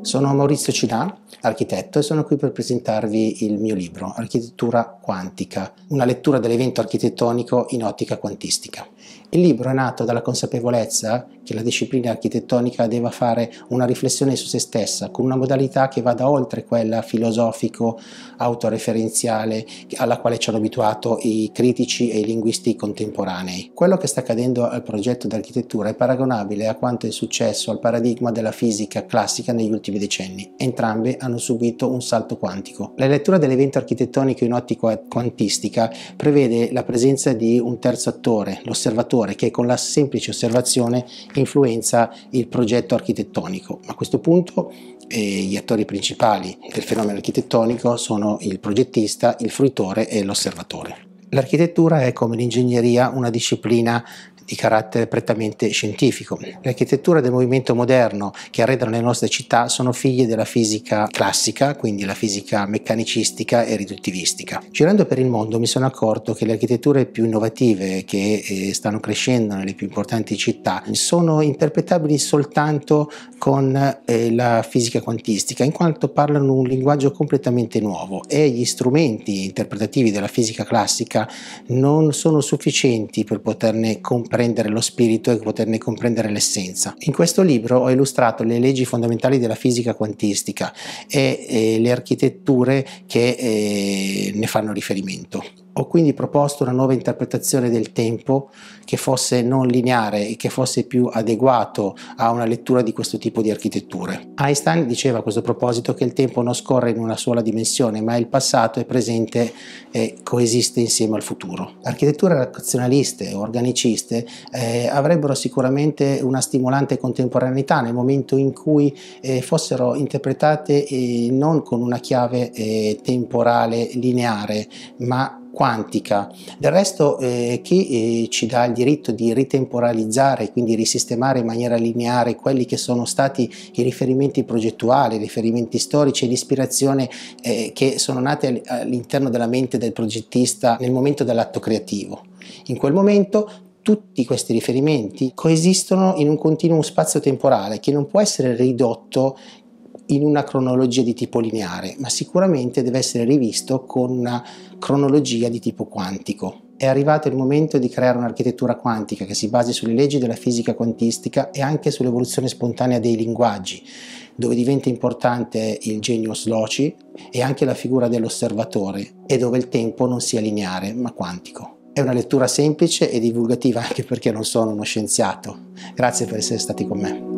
Sono Maurizio Cinà, architetto, e sono qui per presentarvi il mio libro Architettura quantica, una lettura dell'evento architettonico in ottica quantistica. Il libro è nato dalla consapevolezza che la disciplina architettonica deve fare una riflessione su se stessa con una modalità che vada oltre quella filosofico-autoreferenziale alla quale ci hanno abituato i critici e i linguisti contemporanei. Quello che sta accadendo al progetto d'architettura è paragonabile a quanto è successo al paradigma della fisica classica negli ultimi decenni. Entrambe hanno subito un salto quantico. La lettura dell'evento architettonico in ottica quantistica prevede la presenza di un terzo attore, l'osservatore, che con la semplice osservazione influenza il progetto architettonico. A questo punto gli attori principali del fenomeno architettonico sono il progettista, il fruitore e l'osservatore. L'architettura è, come l'ingegneria, una disciplina di carattere prettamente scientifico. Le architetture del movimento moderno che arredano le nostre città sono figlie della fisica classica, quindi la fisica meccanicistica e riduttivistica. Girando per il mondo mi sono accorto che le architetture più innovative che stanno crescendo nelle più importanti città sono interpretabili soltanto con la fisica quantistica, in quanto parlano un linguaggio completamente nuovo e gli strumenti interpretativi della fisica classica non sono sufficienti per poterne comprendere lo spirito e poterne comprendere l'essenza. In questo libro ho illustrato le leggi fondamentali della fisica quantistica e le architetture che ne fanno riferimento. Ho quindi proposto una nuova interpretazione del tempo che fosse non lineare e che fosse più adeguato a una lettura di questo tipo di architetture. Einstein diceva a questo proposito che il tempo non scorre in una sola dimensione, ma il passato è presente e coesiste insieme al futuro. Architetture razionaliste o organiciste avrebbero sicuramente una stimolante contemporaneità nel momento in cui fossero interpretate non con una chiave temporale lineare, ma quantica. Del resto chi ci dà il diritto di ritemporalizzare, quindi risistemare in maniera lineare quelli che sono stati i riferimenti progettuali, i riferimenti storici e l'ispirazione che sono nate all'interno della mente del progettista nel momento dell'atto creativo. In quel momento tutti questi riferimenti coesistono in un continuo spazio temporale che non può essere ridotto in una cronologia di tipo lineare, ma sicuramente deve essere rivisto con una cronologia di tipo quantico. È arrivato il momento di creare un'architettura quantica che si basi sulle leggi della fisica quantistica e anche sull'evoluzione spontanea dei linguaggi, dove diventa importante il genius loci e anche la figura dell'osservatore, e dove il tempo non sia lineare ma quantico. È una lettura semplice e divulgativa anche perché non sono uno scienziato. Grazie per essere stati con me.